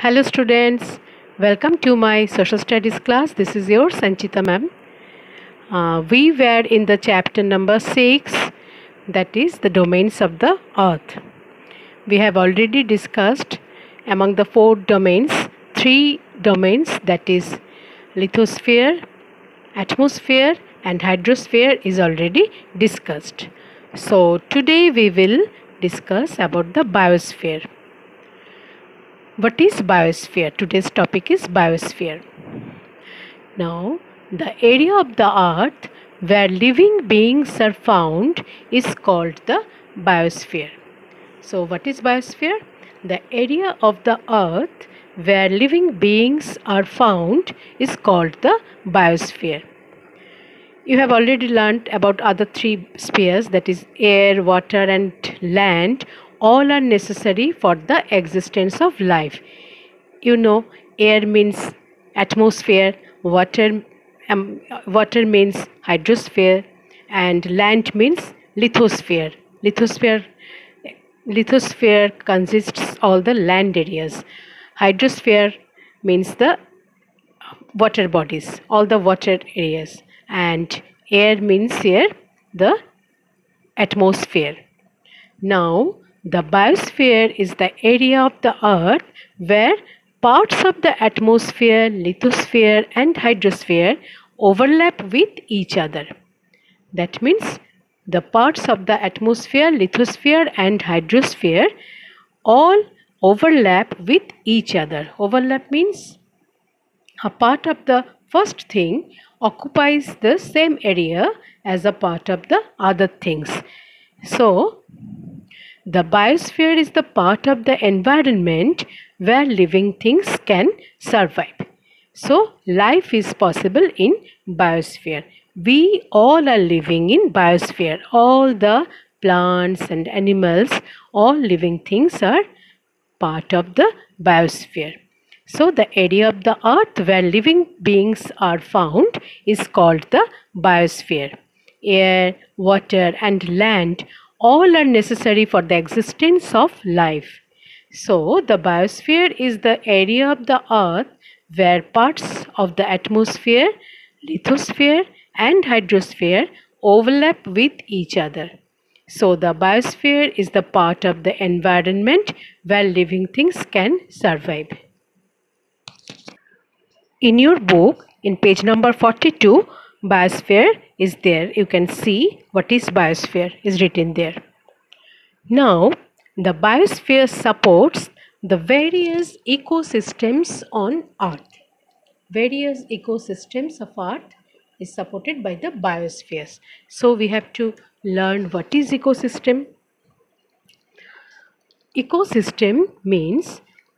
Hello students, welcome to my social studies class. This is your Sanchita ma'am. We were in the chapter number 6, that is the domains of the earth. We have already discussed among the 4 domains, 3 domains, that is lithosphere, atmosphere and hydrosphere is already discussed. So today we will discuss about the biosphere. What is biosphere? Today's topic is biosphere. Now, the area of the earth where living beings are found is called the biosphere. So, what is biosphere? The area of the earth where living beings are found is called the biosphere. You have already learnt about other 3 spheres, that is air, water and land. All are necessary for the existence of life. You know, air means atmosphere, water means hydrosphere and land means lithosphere. Lithosphere consists all the land areas. Hydrosphere means the water bodies, all the water areas, and air means here the atmosphere. Now, the biosphere is the area of the earth where parts of the atmosphere, lithosphere and hydrosphere overlap with each other. That means the parts of the atmosphere, lithosphere and hydrosphere all overlap with each other. Overlap means a part of the first thing occupies the same area as a part of the other things. So, the biosphere is the part of the environment where living things can survive. So, life is possible in biosphere. We all are living in biosphere. All the plants and animals, all living things are part of the biosphere. So, the area of the earth where living beings are found is called the biosphere. Air, water and land all are necessary for the existence of life. So, the biosphere is the area of the earth where parts of the atmosphere, lithosphere and hydrosphere overlap with each other. So, the biosphere is the part of the environment where living things can survive. In your book, in page number 42, biosphere is there. You can see what is biosphere is written there. Now, the biosphere supports the various ecosystems on earth. Various ecosystems of earth is supported by the biospheres. So, we have to learn what is ecosystem. Ecosystem means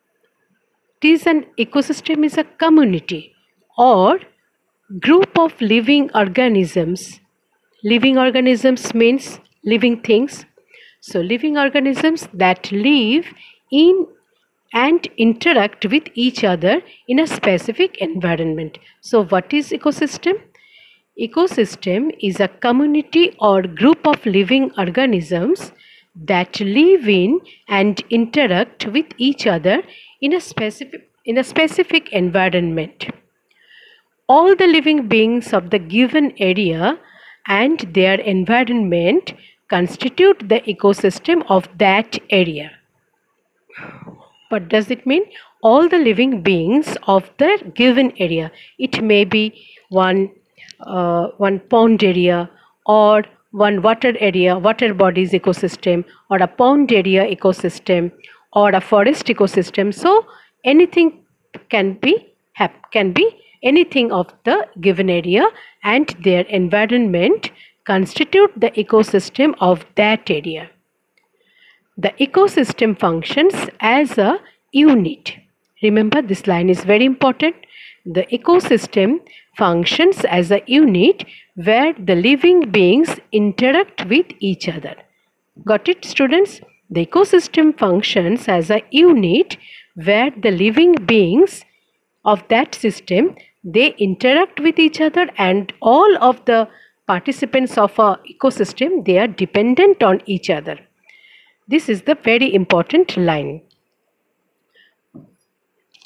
ecosystem is a community or group of living organisms. Living organisms means living things. So living organisms that live in and interact with each other in a specific environment. So what is ecosystem? Ecosystem is a community or group of living organisms that live in and interact with each other in a specific environment. All the living beings of the given area and their environment constitute the ecosystem of that area. What does it mean? All the living beings of the given area. It may be one pond area or one water area, water bodies ecosystem, or a pond area ecosystem, or a forest ecosystem. So anything can be anything of the given area and their environment constitute the ecosystem of that area. The ecosystem functions as a unit. Remember, this line is very important. The ecosystem functions as a unit where the living beings interact with each other. Got it, students? The ecosystem functions as a unit where the living beings of that system, they interact with each other, and all of the participants of a ecosystem, they are dependent on each other. This is the very important line.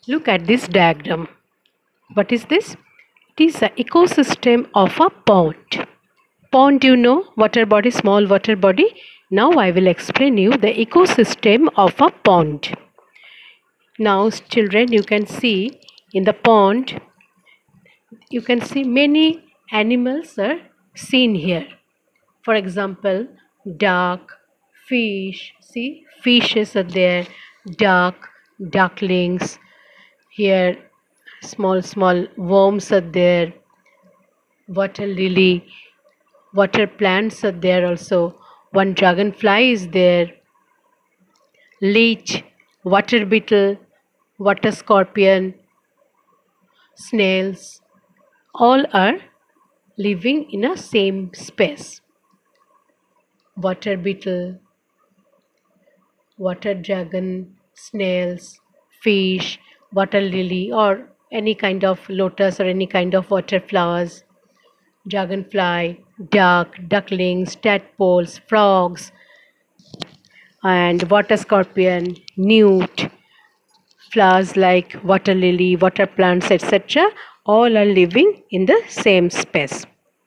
Look at this diagram. What is this? It is the ecosystem of a pond. Pond, you know, water body, small water body. Now I will explain you the ecosystem of a pond. Now children, you can see in the pond, you can see many animals are seen here. For example, duck, fish, see fishes are there, duck, ducklings, here small worms are there, water lily, water plants are there also, one dragonfly is there, leech, water beetle, water scorpion, snails, all are living in a same space. Water beetle, water dragon, snails, fish, water lily, or any kind of lotus or any kind of water flowers, dragonfly, duck, ducklings, tadpoles, frogs, and water scorpion, newt, flowers like water lily, water plants, etc. All are living in the same space.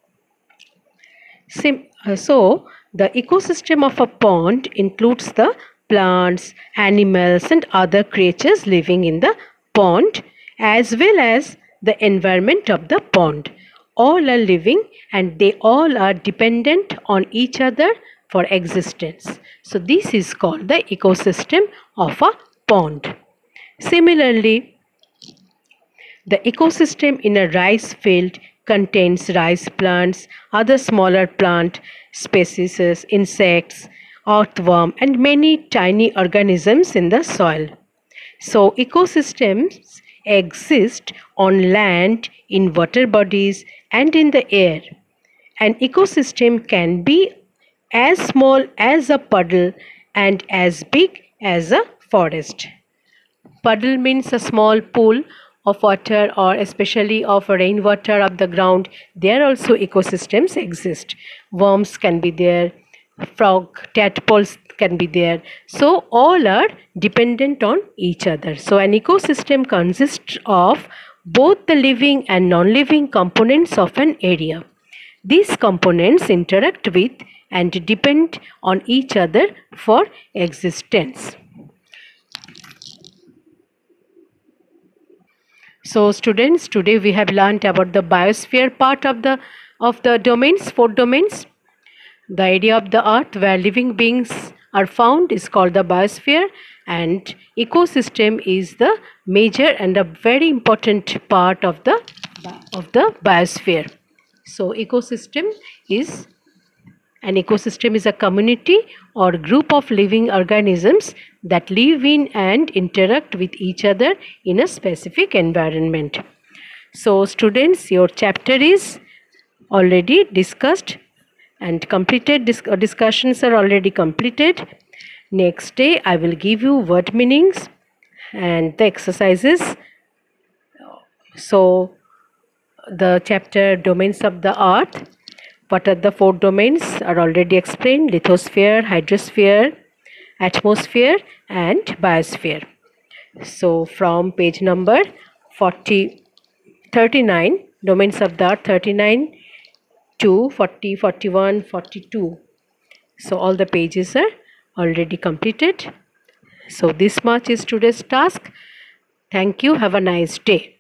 So, the ecosystem of a pond includes the plants, animals, and other creatures living in the pond, as well as the environment of the pond. All are living and they all are dependent on each other for existence. So, this is called the ecosystem of a pond. Similarly, the ecosystem in a rice field contains rice plants, other smaller plant species, insects, earthworm, and many tiny organisms in the soil. So, ecosystems exist on land, in water bodies, and in the air. An ecosystem can be as small as a puddle and as big as a forest. Puddle means a small pool of water or especially of rainwater of the ground. There also ecosystems exist. Worms can be there, frog, tadpoles can be there. So all are dependent on each other. So an ecosystem consists of both the living and non-living components of an area. These components interact with and depend on each other for existence. So students, today we have learnt about the biosphere part of the domains, four domains. The area of the earth where living beings are found is called the biosphere, and ecosystem is the major and a very important part of the biosphere. So an ecosystem is a community or group of living organisms that live in and interact with each other in a specific environment. So students, your chapter is already discussed and completed. Discussions are already completed. Next day I will give you word meanings and the exercises. So the chapter domains of the earth, what are the four domains are already explained: lithosphere, hydrosphere, atmosphere, and biosphere. So from page number 39, domains of the earth 39 to 40, 41, 42. So all the pages are already completed. So this much is today's task. Thank you. Have a nice day.